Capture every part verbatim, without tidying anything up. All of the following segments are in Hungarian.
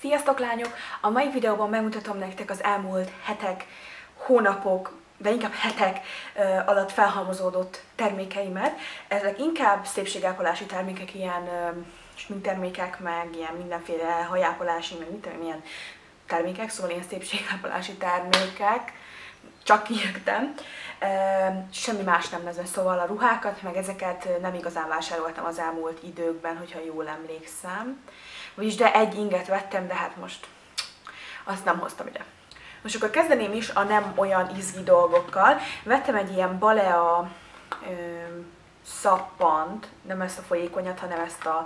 Sziasztok lányok! A mai videóban megmutatom nektek az elmúlt hetek, hónapok, de inkább hetek uh, alatt felhalmozódott termékeimet. Ezek inkább szépségápolási termékek, ilyen uh, sminktermékek, meg ilyen mindenféle hajápolási, meg mit ilyen termékek, szóval ilyen szépségápolási termékek. Csak kijöttem. Uh, semmi más nem nezve, szóval a ruhákat, meg ezeket nem igazán vásároltam az elmúlt időkben, hogyha jól emlékszem. Vagyis de egy inget vettem, de hát most azt nem hoztam ide. Most akkor kezdeném is a nem olyan izgi dolgokkal. Vettem egy ilyen Balea ö, szappant, nem ezt a folyékonyat, hanem ezt a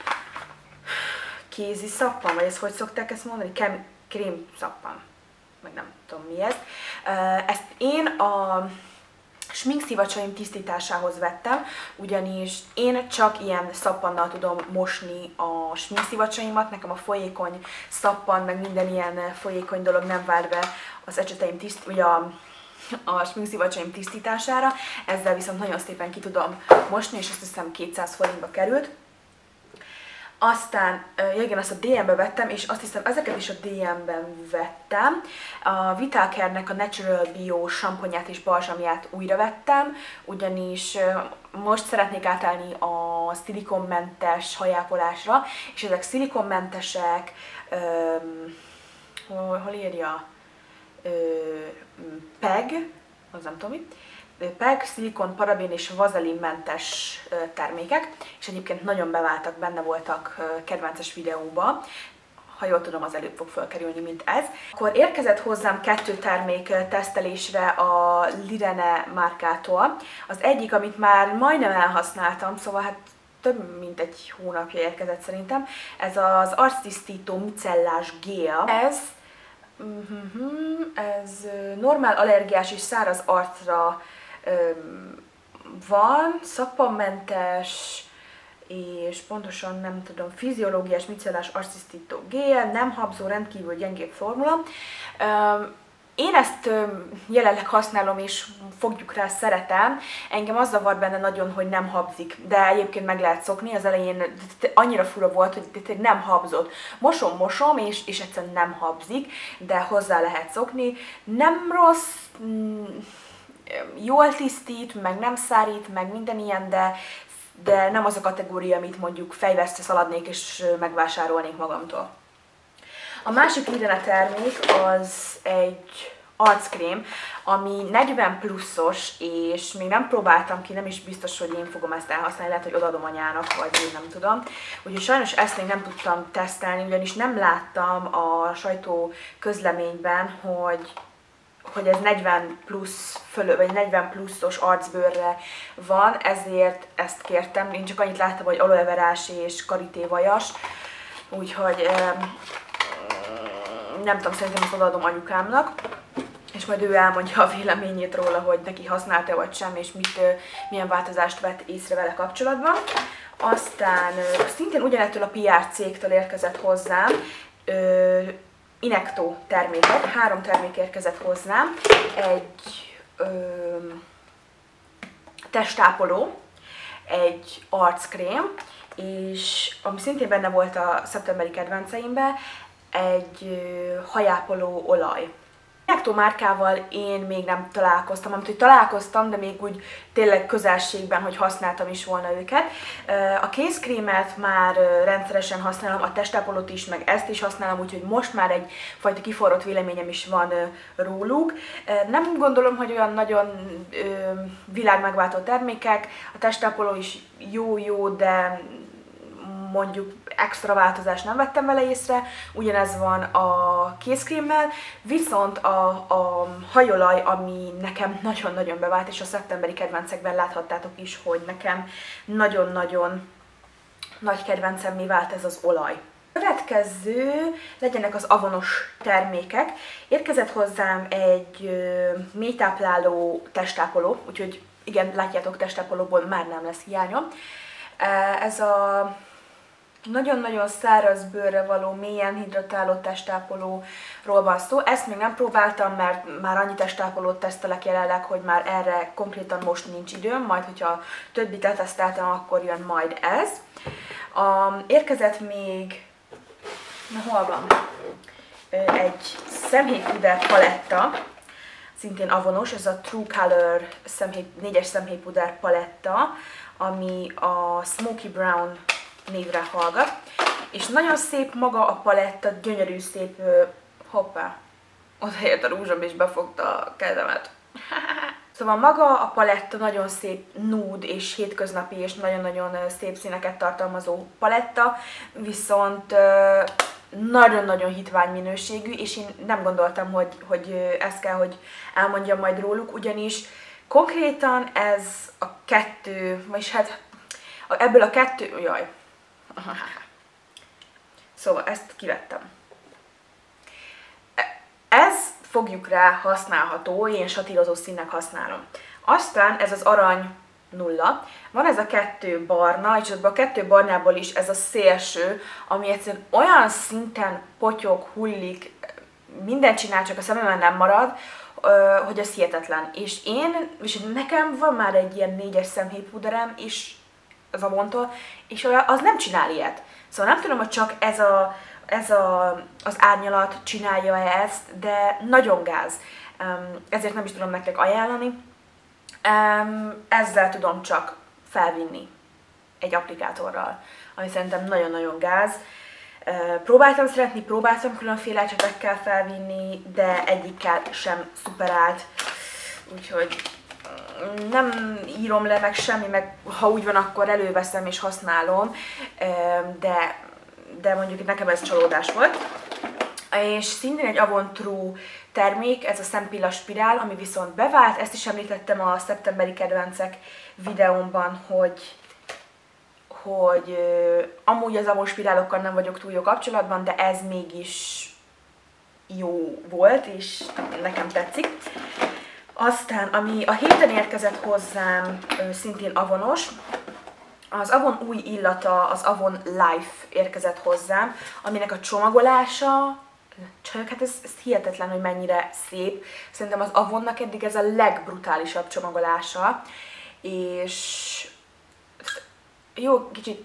kézi szappan, vagy ezt hogy szokták ezt mondani? Kem, krém szappan, meg nem tudom mi ez. Ezt én a sminkszivacsaim tisztításához vettem, ugyanis én csak ilyen szappannal tudom mosni a sminkszivacsaimat, nekem a folyékony szappan, meg minden ilyen folyékony dolog nem vár be az ecseteim tiszt, ugye a, a sminkszivacsaim tisztítására, ezzel viszont nagyon szépen ki tudom mosni, és azt hiszem kétszáz forintba került. Aztán, ja igen, azt a dé em-be vettem, és azt hiszem ezeket is a dé em-ben vettem. A Vitalcare-nek a Natural Bio samponját és balzsamját újra vettem, ugyanis most szeretnék átállni a szilikonmentes hajápolásra, és ezek szilikonmentesek, um, hol, hol írja? pé e gé, az nem tudom mi. pé e gé, szilikon, parabén és vazelinmentes termékek, és egyébként nagyon beváltak, benne voltak kedvences videóba. Ha jól tudom, az előbb fog felkerülni, mint ez. Akkor érkezett hozzám kettő termék tesztelésre a Lirene márkától. Az egyik, amit már majdnem elhasználtam, szóval hát több mint egy hónapja érkezett szerintem. Ez az arctisztító micellás gél. Ez, ez normál allergiás és száraz arcra van, szappanmentes, és pontosan nem tudom, fiziológiás micellás arctisztító gél, nem habzó, rendkívül gyengébb formula. Én ezt jelenleg használom, és fogjuk rá, szeretem. Engem az zavar benne nagyon, hogy nem habzik, de egyébként meg lehet szokni. Az elején annyira fura volt, hogy nem habzott. Mosom, mosom, és, és egyszerűen nem habzik, de hozzá lehet szokni. Nem rossz, jól tisztít, meg nem szárít, meg minden ilyen, de, de nem az a kategória, amit mondjuk fejvesztre szaladnék és megvásárolnék magamtól. A másik Lirene termék az egy arckrém, ami negyven pluszos, és még nem próbáltam ki, nem is biztos, hogy én fogom ezt elhasználni, lehet, hogy odaadom anyának, vagy én nem tudom. Úgyhogy sajnos ezt még nem tudtam tesztelni, ugyanis nem láttam a sajtó közleményben, hogy hogy ez negyven plusz fölött, vagy negyven pluszos arcbőrre van, ezért ezt kértem. Én csak annyit láttam, hogy aloe verás és karité vajas, úgyhogy nem tudom, szerintem ezt odaadom anyukámnak, és majd ő elmondja a véleményét róla, hogy neki használta vagy sem, és mit, milyen változást vett észre vele kapcsolatban. Aztán szintén ugyanettől a pé er cégtől érkezett hozzám Inekto terméket, három termék érkezett hozzám, egy ö, testápoló, egy arckrém, és ami szintén benne volt a szeptemberi kedvenceimben, egy ö, hajápoló olaj. Inekto márkával én még nem találkoztam, amit hogy találkoztam, de még úgy tényleg közelségben, hogy használtam is volna őket. A kézkrémet már rendszeresen használom, a testápolót is, meg ezt is használom, úgyhogy most már egyfajta kiforrott véleményem is van róluk. Nem gondolom, hogy olyan nagyon világmegváltó termékek, a testápoló is jó-jó, de mondjuk extra változást nem vettem vele észre, ugyanez van a kézkrémmel, viszont a, a hajolaj, ami nekem nagyon-nagyon bevált, és a szeptemberi kedvencekben láthattátok is, hogy nekem nagyon-nagyon nagy kedvencemmé vált ez az olaj. Következő legyenek az avonos termékek. Érkezett hozzám egy mélytápláló testápoló, úgyhogy igen, látjátok, testápolóból már nem lesz hiányom. Ez a nagyon-nagyon száraz bőrre való, mélyen hidratáló testápolóról van szó. Ezt még nem próbáltam, mert már annyi testápolót tesztelek jelenleg, hogy már erre konkrétan most nincs időm, majd hogyha többit leteszteltem, akkor jön majd ez. A, érkezett még Na, hol van? Egy szemhéjpuder paletta, szintén avonos, ez a True Color szemhéj, négyes szemhéjpuder paletta, ami a Smoky Brown névre hallgat. És nagyon szép maga a paletta, gyönyörű szép, hoppá, odaért a rúzsom és befogta a kezemet. Szóval maga a paletta nagyon szép nude és hétköznapi és nagyon-nagyon szép színeket tartalmazó paletta, viszont nagyon-nagyon hitvány minőségű, és én nem gondoltam, hogy, hogy ezt kell, hogy elmondjam majd róluk, ugyanis konkrétan ez a kettő, vagyis hát ebből a kettő, jaj, szóval ezt kivettem. Ez fogjuk rá használható, én satírozó színnek használom. Aztán ez az arany nulla, van ez a kettő barna, és a kettő barnából is ez a szélső, ami egyszerűen olyan szinten potyog, hullik, mindent csinál, csak a szememen nem marad, hogy ez hihetetlen. És én, és nekem van már egy ilyen négyes szemhéjpuderem is az Avontól, és az nem csinál ilyet. Szóval nem tudom, hogy csak ez, a, ez a, az árnyalat csinálja ezt, de nagyon gáz. Ezért nem is tudom nektek ajánlani. Ezzel tudom csak felvinni egy applikátorral, ami szerintem nagyon-nagyon gáz. Próbáltam szeretni, próbáltam különféle ecsetekkel felvinni, de egyikkel sem szuperált. Úgyhogy nem írom le meg semmi, meg ha úgy van, akkor előveszem és használom, de, de mondjuk nekem ez csalódás volt. És szintén egy Avon True termék, ez a szempilla spirál, ami viszont bevált, ezt is említettem a szeptemberi kedvencek videómban, hogy, hogy uh, amúgy az Avon spirálokkal nem vagyok túl jó kapcsolatban, de ez mégis jó volt, és nekem tetszik. Aztán, ami a héten érkezett hozzám, uh, szintén avonos, az Avon új illata, az Avon Life érkezett hozzám, aminek a csomagolása, csak hát ez, ez hihetetlen, hogy mennyire szép. Szerintem az Avonnak eddig ez a legbrutálisabb csomagolása, és jó, kicsit,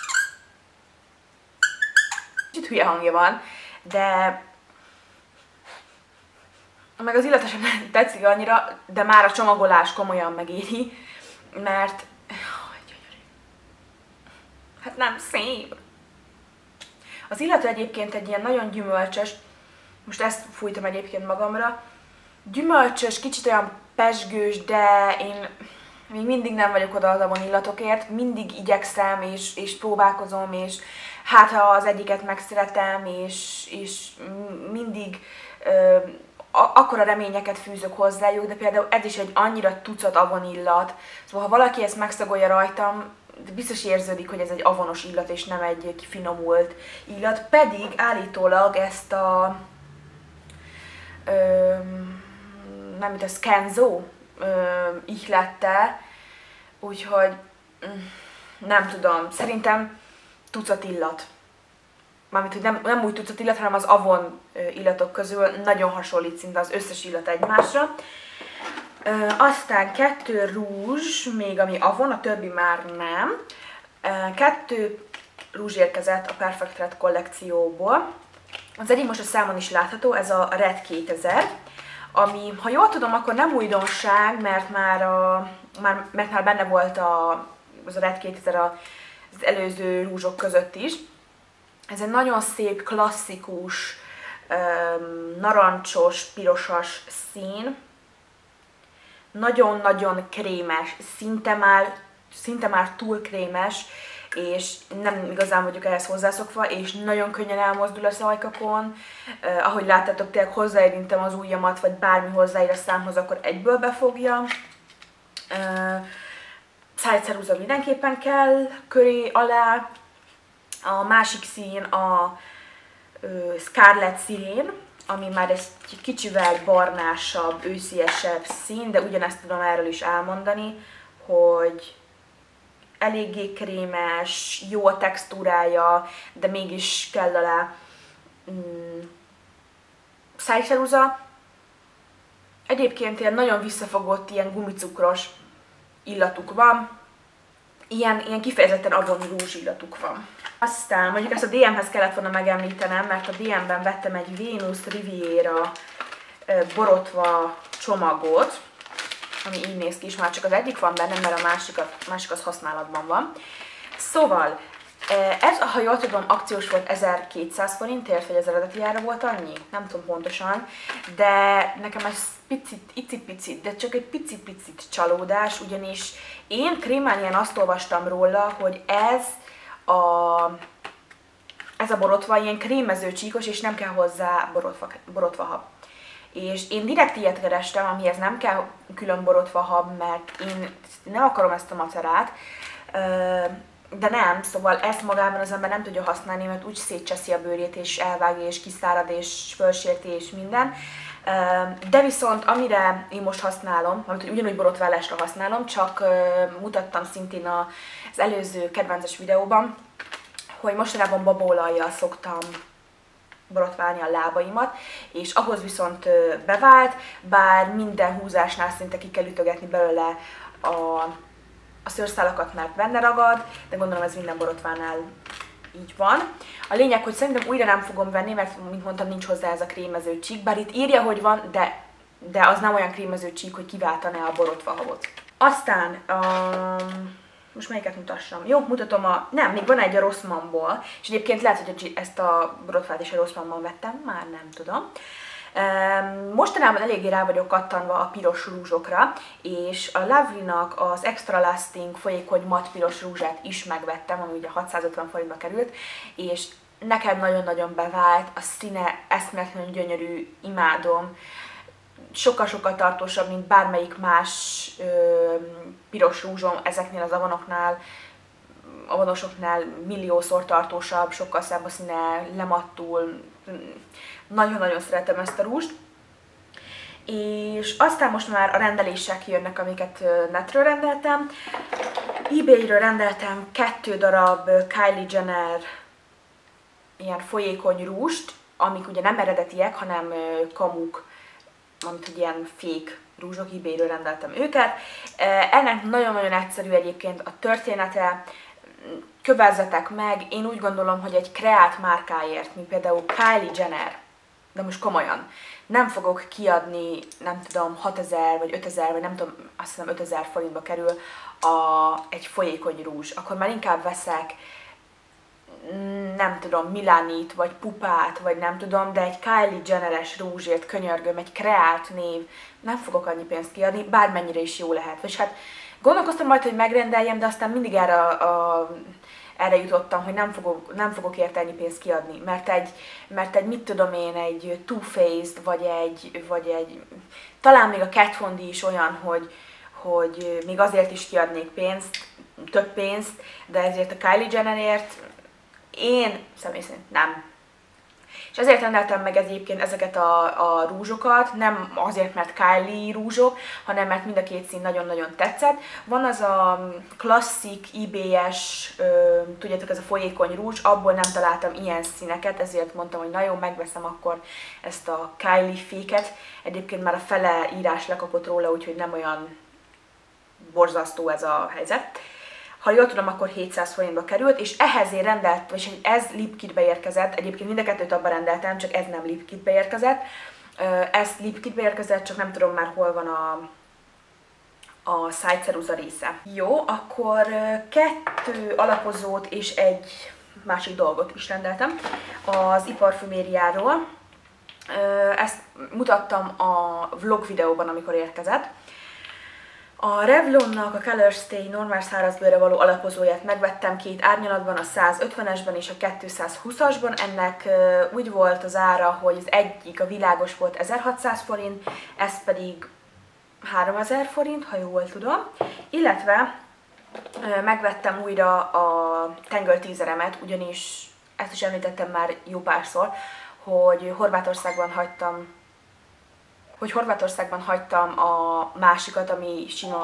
kicsit hülye hangja van, de meg az illata sem tetszik annyira, de már a csomagolás komolyan megéri, mert hát nem szép. Az illata egyébként egy ilyen nagyon gyümölcsös, most ezt fújtam egyébként magamra, gyümölcsös, kicsit olyan pezsgős, de én még mindig nem vagyok oda az Avon illatokért, mindig igyekszem és, és próbálkozom, és hát ha az egyiket megszeretem, és, és mindig ö, akkora reményeket fűzök hozzájuk, de például ez is egy annyira tucat Avon illat, szóval ha valaki ezt megszagolja rajtam, biztos érződik, hogy ez egy avonos illat, és nem egy kifinomult illat, pedig állítólag ezt a ö, nem mint a Skenzo ihlette, úgyhogy nem tudom, szerintem tucat illat. Mármint, hogy nem, nem úgy tucat illat, hanem az Avon illatok közül nagyon hasonlít szinte az összes illat egymásra. Ö, aztán kettő rúzs, még ami Avon, a többi már nem. Ö, kettő rúzs érkezett a Perfect Red kollekcióból. Az egyik most a számon is látható, ez a Red kétezer, ami, ha jól tudom, akkor nem újdonság, mert már, a, már, mert már benne volt a, az a Red kétezer az előző rúzsok között is. Ez egy nagyon szép, klasszikus, öm, narancsos, pirosas szín. Nagyon-nagyon krémes, szinte már, szinte már túl krémes, és nem igazán vagyok ehhez hozzászokva, és nagyon könnyen elmozdul a szajkakon. Uh, ahogy láttátok, tényleg hozzáérintem az ujjamat, vagy bármi hozzáér a számhoz, akkor egyből befogja. Uh, Szájceruza mindenképpen kell köré alá. A másik szín a uh, Scarlet Sirén, ami már egy kicsivel barnásabb, ősziesebb szín, de ugyanezt tudom erről is elmondani, hogy eléggé krémes, jó a textúrája, de mégis kell alá mm, szájceruza. Egyébként ilyen nagyon visszafogott, ilyen gumicukros illatuk van. ilyen, ilyen kifejezetten avon rúzs illatuk van. Aztán mondjuk ezt a dé emhez kellett volna megemlítenem, mert a dé emben vettem egy Venus Riviera borotva csomagot, ami így néz ki, és már csak az egyik van benne, mert a másik, a másik az használatban van. Szóval, ez, ha jól tudom, akciós volt ezerkétszáz forintért, vagy az eredeti ára volt annyi? Nem tudom pontosan, de nekem ez picit, icipicit, de csak egy picit-picit csalódás, ugyanis én krémányian azt olvastam róla, hogy ez a, ez a borotva ilyen krémező csíkos, és nem kell hozzá borotva, borotva hab. És én direkt ilyet kerestem, amihez nem kell külön borotva hab, mert én nem akarom ezt a macerát, de nem, szóval ezt magában az ember nem tudja használni, mert úgy szétcseszi a bőrét, és elvágja, és kiszárad, és fölsérti, és minden. De viszont amire én most használom, amit ugyanúgy borotválásra használom, csak mutattam szintén az előző kedvences videóban, hogy mostanában babaolajjal szoktam borotválni a lábaimat, és ahhoz viszont bevált, bár minden húzásnál szinte ki kell ütögetni belőle a a szőrszálakat, mert benne ragad, de gondolom ez minden borotvánál így van. A lényeg, hogy szerintem újra nem fogom venni, mert mint mondtam, nincs hozzá ez a krémező csík, bár itt írja, hogy van, de, de az nem olyan krémező csík, hogy kiváltaná a borotvahabot. Aztán, um, most melyiket mutassam? Jó, mutatom a... Nem, még van egy a Rossmannból, és egyébként lehet, hogy ezt a borotvát is a Rossmannban vettem, már nem tudom. Mostanában eléggé rá vagyok kattanva a piros rúzsokra, és a Lovely-nak az Extra Lasting folyékony matt piros rúzsát is megvettem, ami ugye hatszázötven forintba került, és nekem nagyon-nagyon bevált, a színe eszméletlenül gyönyörű, imádom, sokkal-sokkal tartósabb, mint bármelyik más ö, piros rúzsom ezeknél az avonoknál, avonosoknál milliószor tartósabb, sokkal szebb a színe, lemattul. Nagyon-nagyon szeretem ezt a rúzst. És aztán most már a rendelések jönnek, amiket netről rendeltem. eBay-ről rendeltem kettő darab Kylie Jenner ilyen folyékony rúst, amik ugye nem eredetiek, hanem kamuk, amit ugye ilyen fake rúzsok, eBay-ről rendeltem őket. Ennek nagyon-nagyon egyszerű egyébként a története, kövezzetek meg, én úgy gondolom, hogy egy kreált márkáért, mint például Kylie Jenner, de most komolyan, nem fogok kiadni, nem tudom, hatezer vagy ötezer, vagy nem tudom, azt hiszem ötezer forintba kerül a, egy folyékony rúzs. Akkor már inkább veszek, nem tudom, Milánit, vagy Pupát, vagy nem tudom, de egy Kylie Jenner-es rúzsért könyörgöm, egy kreált név, nem fogok annyi pénzt kiadni, bármennyire is jó lehet. Vagy hát gondolkoztam majd, hogy megrendeljem, de aztán mindig erre, a, erre jutottam, hogy nem fogok, nem fogok érte ennyi pénzt kiadni, mert egy, mert egy, mit tudom én, egy Too Faced, vagy egy, vagy egy, talán még a Kat Von D is olyan, hogy, hogy még azért is kiadnék pénzt, több pénzt, de ezért a Kylie Jennerért én személy szerint nem. És ezért rendeltem meg egyébként ezeket a, a rúzsokat, nem azért, mert Kylie rúzsok, hanem mert mind a két szín nagyon-nagyon tetszett. Van az a klasszik eBay-es, tudjátok, ez a folyékony rúzs, abból nem találtam ilyen színeket, ezért mondtam, hogy na jó, megveszem akkor ezt a Kylie féket. Egyébként már a fele írás lekapott róla, úgyhogy nem olyan borzasztó ez a helyzet. Ha jól tudom, akkor hétszáz forintba került, és ehhez én rendelt, vagyis ez Lipkitbe érkezett, egyébként mind a kettőt abban rendeltem, csak ez nem Lipkitbe érkezett. Ez Lipkitbe érkezett, csak nem tudom már hol van a, a szájceruza része. Jó, akkor kettő alapozót és egy másik dolgot is rendeltem az iparfümériáról. Ezt mutattam a vlog videóban, amikor érkezett. A Revlonnak a Color Stay normál szárazbőrre való alapozóját megvettem két árnyalatban, a százötvenesben és a kétszázhúszasban. Ennek uh, úgy volt az ára, hogy az egyik, a világos volt ezerhatszáz forint, ez pedig háromezer forint, ha jól tudom. Illetve uh, megvettem újra a Tangle teaseremet, ugyanis ezt is említettem már jó párszor, hogy Horvátországban hagytam hogy Horvátországban hagytam a másikat, ami sima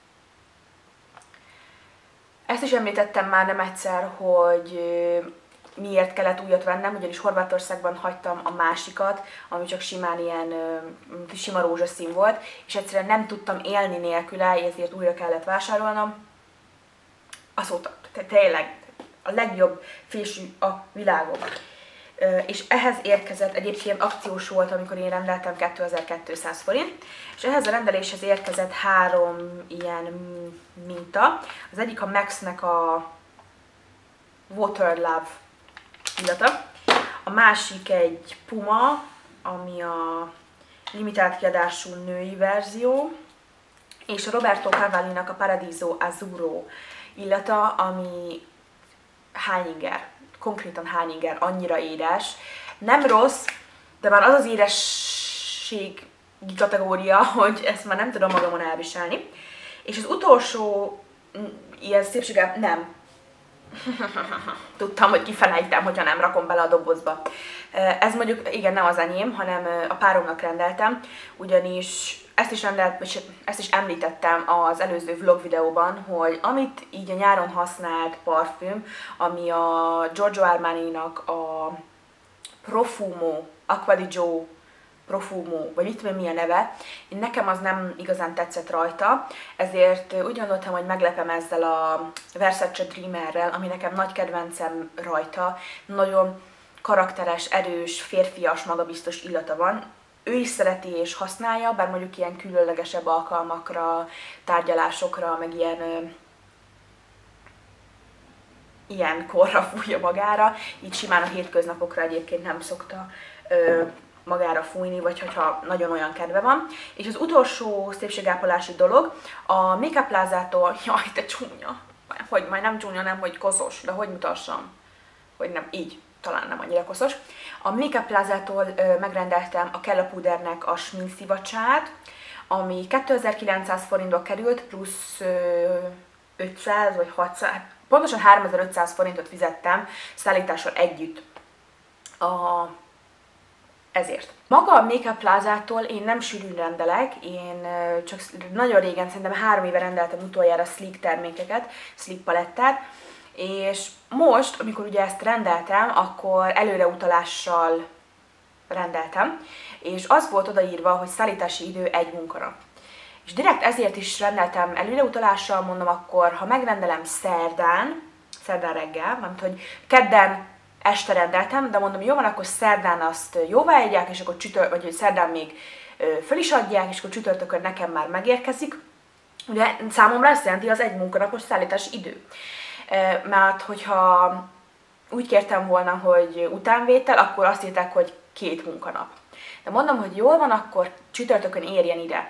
Ezt is említettem már nem egyszer, hogy miért kellett újat vennem, ugyanis Horvátországban hagytam a másikat, ami csak simán ilyen ö, sima rózsaszín volt, és egyszerűen nem tudtam élni nélküle, ezért újra kellett vásárolnom. Azóta, tényleg a legjobb fésű a világon. Ö, és ehhez érkezett, egyébként akciós volt, amikor én rendeltem kétezer-kétszáz forint, és ehhez a rendeléshez érkezett három ilyen minta. Az egyik a Maxnek a Water Love illata, a másik egy Puma, ami a limitált kiadású női verzió, és a Roberto Cavalli-nak a Paradiso Azzurro illata, ami hányinger, konkrétan hányinger, annyira édes. Nem rossz, de már az az édesség kategória, hogy ezt már nem tudom magamon elviselni. És az utolsó ilyen szépsége nem. Tudtam, hogy kifelejtem, hogyha nem rakom bele a dobozba. Ez mondjuk, igen, nem az enyém, hanem a páromnak rendeltem, ugyanis ezt is, rendelt, és ezt is említettem az előző vlog videóban, hogy amit így a nyáron használt parfüm, ami a Giorgio Armani-nak a Profumo, Acqua di Gio Profumo, vagy mit tudom mi a neve, én nekem az nem igazán tetszett rajta, ezért úgy gondoltam, hogy meglepem ezzel a Versace Dreamerrel, ami nekem nagy kedvencem rajta, nagyon karakteres, erős, férfias, magabiztos illata van. Ő is szereti és használja, bár mondjuk ilyen különlegesebb alkalmakra, tárgyalásokra, meg ilyen ö, ilyen korra fújja magára, így simán a hétköznapokra egyébként nem szokta ö, magára fújni, vagy hogyha nagyon olyan kedve van. És az utolsó szépségápolási dolog, a Makeup Plaza-tól, jaj, te csúnya, hogy majd nem csúnya, nem, hogy koszos, de hogy mutassam, hogy nem, így, talán nem annyira koszos. A Makeup Plaza-tól megrendeltem a Kella Pudernek a sminkszivacsát, ami kétezer-kilencszáz forintba került, plusz ö, ötszáz vagy hatszáz, pontosan háromezer-ötszáz forintot fizettem szállítással együtt. A Ezért. Maga a Makeup Plaza-tól én nem sűrűn rendelek, én csak nagyon régen, szerintem három éve rendeltem utoljára Sleek termékeket, Sleek palettát, és most, amikor ugye ezt rendeltem, akkor előreutalással rendeltem, és az volt odaírva, hogy szállítási idő egy munkanap. És direkt ezért is rendeltem előreutalással, mondom, akkor ha megrendelem szerdán, szerdán reggel, mert hogy kedden este rendeltem, de mondom, jó van, akkor szerdán azt jóváhagyják, és akkor csütör, vagy szerdán még föl is adják, és akkor csütörtökön nekem már megérkezik. Ugye számomra ezt jelenti az egy munkanapos szállítási idő. Mert hogyha úgy kértem volna, hogy utánvétel, akkor azt írták, hogy két munkanap. De mondom, hogy jól van, akkor csütörtökön érjen ide.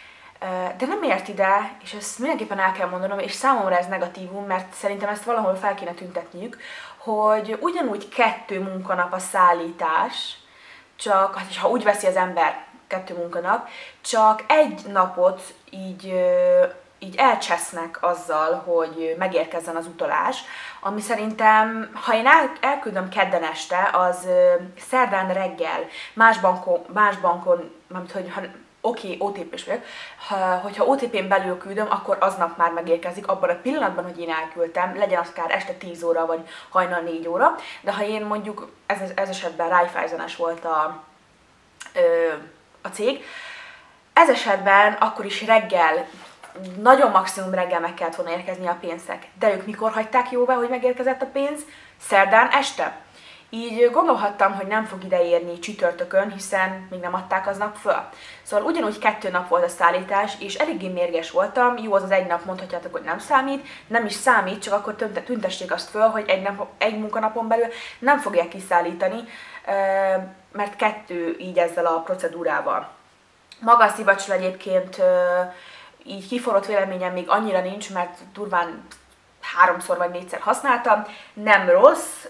De nem ért ide, és ezt mindenképpen el kell mondanom, és számomra ez negatívum, mert szerintem ezt valahol fel kéne tüntetniük, hogy ugyanúgy kettő munkanap a szállítás, csak ha úgy veszi az ember kettő munkanap, csak egy napot így, így elcsesznek azzal, hogy megérkezzen az utalás, ami szerintem, ha én el, elküldöm kedden este, az szerdán reggel más bankon, más bankon, mert hogy ha, oké, okay, ó té pés vagyok, ha, hogyha ó té pén belül küldöm, akkor aznap már megérkezik, abban a pillanatban, hogy én elküldtem, legyen akár este tíz óra, vagy hajnal négy óra, de ha én mondjuk, ez, ez esetben Raiffeisenes volt a, ö, a cég, ez esetben akkor is reggel, nagyon maximum reggel meg kellett volna érkezni a pénzek, de ők mikor hagyták jóvá, hogy megérkezett a pénz? Szerdán este. Így gondolhattam, hogy nem fog ideérni csütörtökön, hiszen még nem adták aznap föl. Szóval ugyanúgy kettő nap volt a szállítás, és eléggé mérges voltam. Jó, az az egy nap, mondhatjátok, hogy nem számít, nem is számít, csak akkor tüntessék azt föl, hogy egy, nap, egy munkanapon belül nem fogják kiszállítani, mert kettő így ezzel a procedúrával. Maga a szivacsra egyébként így kiforrott véleményem még annyira nincs, mert durván háromszor vagy négyszer használtam. Nem rossz.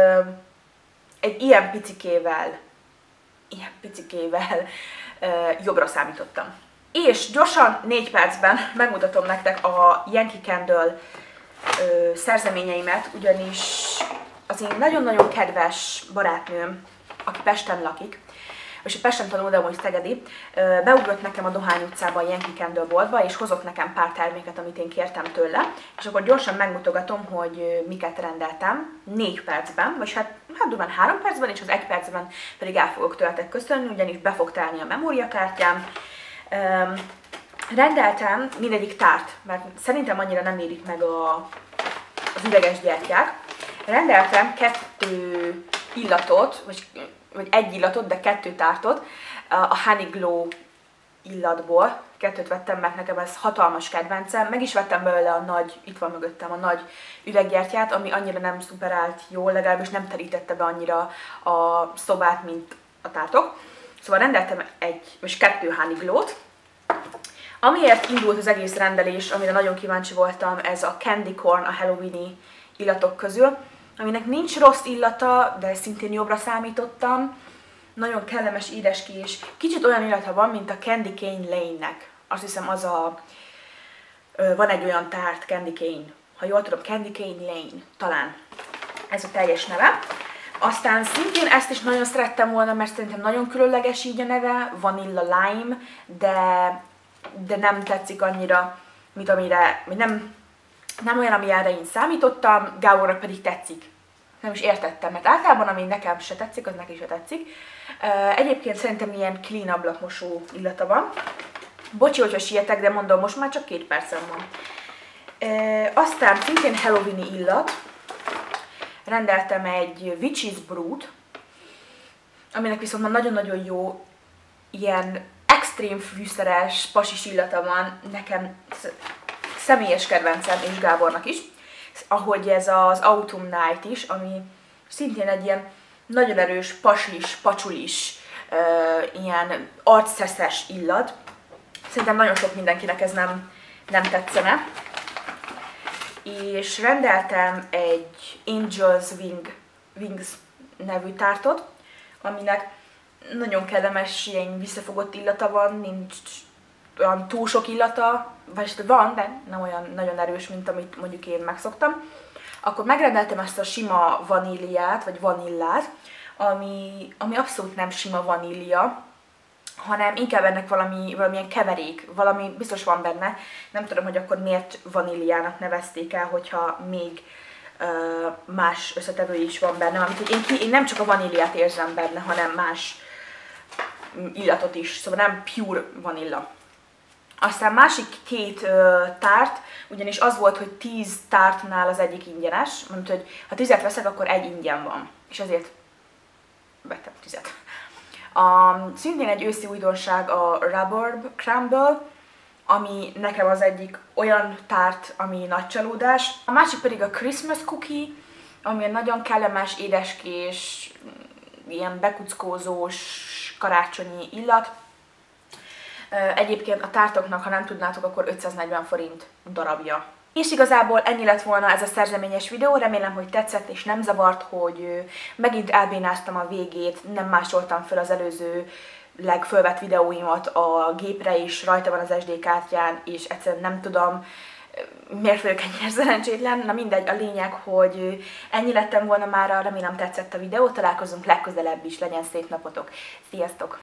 Egy ilyen picikével, ilyen picikével uh, jobbra számítottam. És gyorsan, négy percben megmutatom nektek a Yankee Candle uh, szerzeményeimet, ugyanis az én nagyon-nagyon kedves barátnőm, aki Pesten lakik, és a Pesten tanultam, hogy szegedi, beugrott nekem a Dohány utcába a Yankee Candle boltba, és hozott nekem pár terméket, amit én kértem tőle, és akkor gyorsan megmutogatom, hogy miket rendeltem négy percben, vagy hát, hát durván három percben, és az egy percben pedig el fogok tőletek köszönni, ugyanis be fog telni a memóriakártyám. Um, rendeltem mindegyik tárt, mert szerintem annyira nem érik meg a, az üveges gyertyák. Rendeltem kettő illatot, vagy, vagy egy illatot, de kettő tártot a Honey Glow illatból. Kettőt vettem, mert nekem ez hatalmas kedvencem. Meg is vettem belőle a nagy, itt van mögöttem a nagy üveggyertyát, ami annyira nem szuperált jól, legalábbis nem terítette be annyira a szobát, mint a tártok. Szóval rendeltem egy, vagy kettő Honey Glow-t. Amiért indult az egész rendelés, amire nagyon kíváncsi voltam, ez a Candy Corn a Halloweeni illatok közül, aminek nincs rossz illata, de szintén jobbra számítottam. Nagyon kellemes, édeskés, kicsit olyan illata van, mint a Candy Cane Lane-nek. Azt hiszem az a... van egy olyan tárt, Candy Cane. Ha jól tudom, Candy Cane Lane, talán. Ez a teljes neve. Aztán szintén ezt is nagyon szerettem volna, mert szerintem nagyon különleges így a neve, Vanilla Lime, de, de nem tetszik annyira, mint amire, nem, nem olyan, amire én számítottam, Gábornak pedig tetszik. Nem is értettem, mert általában ami nekem se tetszik, az neki se tetszik. Egyébként szerintem ilyen clean ablakmosó illata van. Bocsi, hogyha sietek, de mondom, most már csak két percem van. Aztán szintén Halloweeni illat. Rendeltem egy Witch's Brew-t, aminek viszont már nagyon-nagyon jó, ilyen extrém fűszeres, pasis illata van, nekem személyes kedvencem, és Gábornak is, ahogy ez az Autumn Night is, ami szintén egy ilyen nagyon erős, pasis, pacsulis, uh, ilyen arcszeszes illat. Szerintem nagyon sok mindenkinek ez nem, nem tetszene. És rendeltem egy Angel's Wing, Wings nevű tártot, aminek nagyon kellemes, ilyen visszafogott illata van, nincs olyan túl sok illata, vagy van, de nem olyan nagyon erős, mint amit mondjuk én megszoktam. Akkor megrendeltem ezt a sima vaníliát, vagy vanillát, ami, ami abszolút nem sima vanília, hanem inkább ennek valami, valamilyen keverék, valami biztos van benne. Nem tudom, hogy akkor miért vaníliának nevezték el, hogyha még uh, más összetevő is van benne. Amit, hogy én, ki, én nem csak a vaníliát érzem benne, hanem más illatot is, szóval nem pure vanilla. Aztán másik két uh, tárt, ugyanis az volt, hogy tíz tártnál az egyik ingyenes, mondta, hogy ha tízet veszek, akkor egy ingyen van. És ezért vettem tízet. A, szintén egy őszi újdonság a Rhubarb Crumble, ami nekem az egyik olyan tárt, ami nagy csalódás. A másik pedig a Christmas Cookie, ami nagyon kellemes, édeskés, ilyen bekuckózós, karácsonyi illat. Egyébként a tártoknak, ha nem tudnátok, akkor ötszáznegyven forint darabja. És igazából ennyi lett volna ez a szerzeményes videó, remélem, hogy tetszett és nem zavart, hogy megint elbénáztam a végét, nem másoltam fel az előző legfölvett videóimat a gépre is, rajta van az es dé kártyán, és egyszerűen nem tudom, miért vagyok ennyire szerencsétlen. Na mindegy, a lényeg, hogy ennyi lettem volna mára, remélem tetszett a videó, találkozunk legközelebb is, legyen szép napotok. Sziasztok!